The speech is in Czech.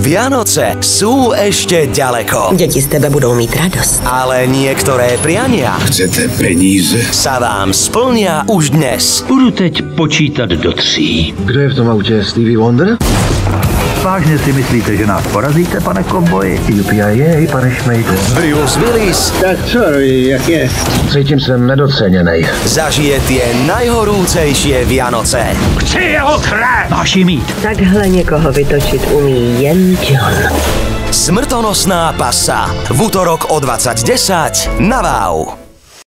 Vianoce sú ešte ďaleko. Děti z tebe budou mít radost. Ale niektoré priania Chcete peníze? sa vám splnia už dnes. Budu teď počítat do 3. Kdo je v tom autě? Stevie Wonder? Vážně si myslíte, že nás porazíte, pane kovboji? UPIA, pane Šmejde. Bruce Willis Tak co, jak je? Cítím se nedoceněnej. zažije tie najhorúcejšie Vianoce. Chci jeho krev! Máš jí mít. Takhle někoho vytočit umí jen John. Smrtonosná pasa. V útorok o 20:10 na Wow.